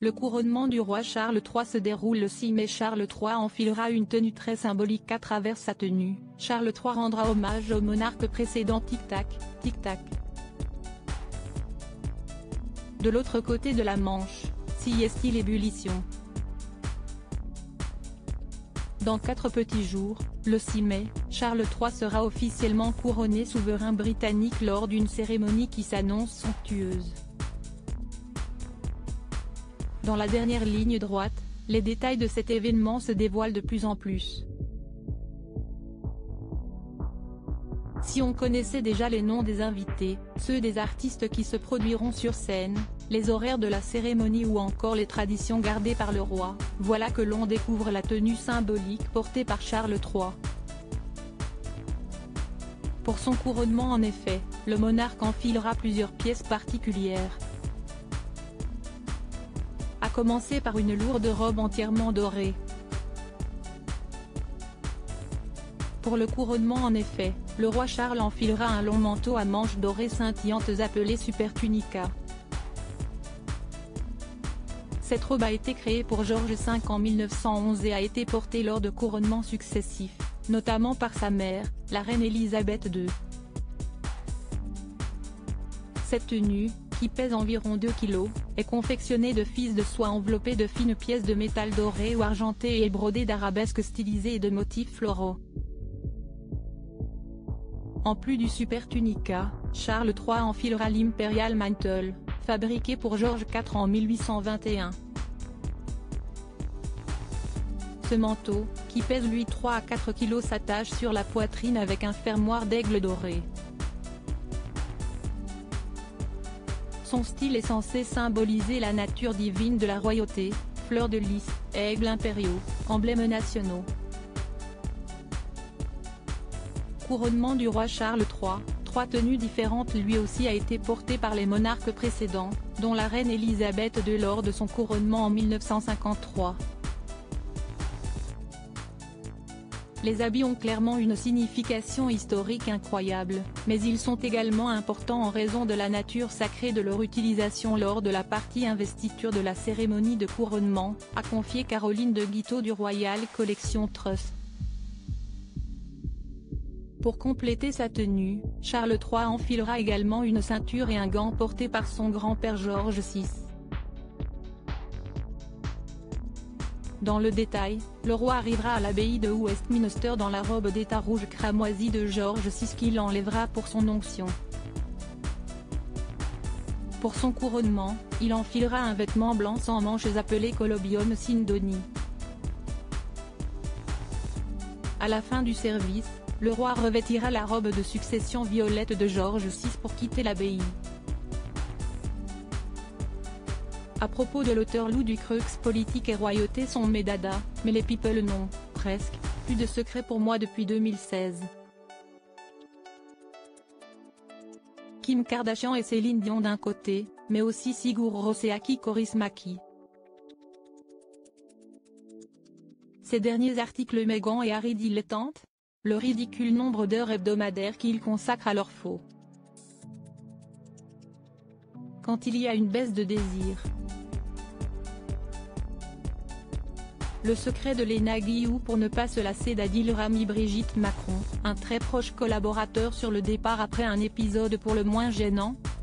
Le couronnement du roi Charles III se déroule le 6 mai. Charles III enfilera une tenue très symbolique à travers sa tenue. Charles III rendra hommage au monarque précédent. Tic-tac, tic-tac. De l'autre côté de la Manche, sieste-t-il ébullition. Dans 4 petits jours, le 6 mai, Charles III sera officiellement couronné souverain britannique lors d'une cérémonie qui s'annonce somptueuse. Dans la dernière ligne droite, les détails de cet événement se dévoilent de plus en plus. Si on connaissait déjà les noms des invités, ceux des artistes qui se produiront sur scène, les horaires de la cérémonie ou encore les traditions gardées par le roi, voilà que l'on découvre la tenue symbolique portée par Charles III. Pour son couronnement en effet, le monarque enfilera plusieurs pièces particulières. À commencer par une lourde robe entièrement dorée. Pour le couronnement en effet, le roi Charles enfilera un long manteau à manches dorées scintillantes appelé super tunica. Cette robe a été créée pour George V en 1911 et a été portée lors de couronnements successifs, notamment par sa mère, la reine Élisabeth II. Cette tenue, qui pèse environ 2 kg, est confectionnée de fils de soie enveloppés de fines pièces de métal dorées ou argentées et brodées d'arabesques stylisées et de motifs floraux. En plus du super tunica, Charles III enfilera l'Imperial Mantle, fabriqué pour George IV en 1821. Ce manteau, qui pèse lui 3 à 4 kg, s'attache sur la poitrine avec un fermoir d'aigle doré. Son style est censé symboliser la nature divine de la royauté, fleurs de lys, aigles impériaux, emblèmes nationaux. Couronnement du roi Charles III, 3 tenues différentes lui aussi a été portée par les monarques précédents, dont la reine Élisabeth II lors de son couronnement en 1953. Les habits ont clairement une signification historique incroyable, mais ils sont également importants en raison de la nature sacrée de leur utilisation lors de la partie investiture de la cérémonie de couronnement, a confié Caroline de Guitaut du Royal Collection Trust. Pour compléter sa tenue, Charles III enfilera également une ceinture et un gant portés par son grand-père George VI. Dans le détail, le roi arrivera à l'abbaye de Westminster dans la robe d'état rouge cramoisie de George VI qu'il enlèvera pour son onction. Pour son couronnement, il enfilera un vêtement blanc sans manches appelé Colobium Sindoni. À la fin du service, le roi revêtira la robe de succession violette de George VI pour quitter l'abbaye. À propos de l'auteur Lou Ducreux, politique et royauté sont mes dadas, mais les people non, presque, plus de secret pour moi depuis 2016. Kim Kardashian et Céline Dion d'un côté, mais aussi Sigur Rós et Aki Kaurismäki. Ces derniers articles Meghan et Harry dilettantes, le ridicule nombre d'heures hebdomadaires qu'ils consacrent à leur faux. Quand il y a une baisse de désir. Le secret de Léna Guillou pour ne pas se lasser d'Adil Rami. Brigitte Macron, un très proche collaborateur sur le départ après un épisode pour le moins gênant,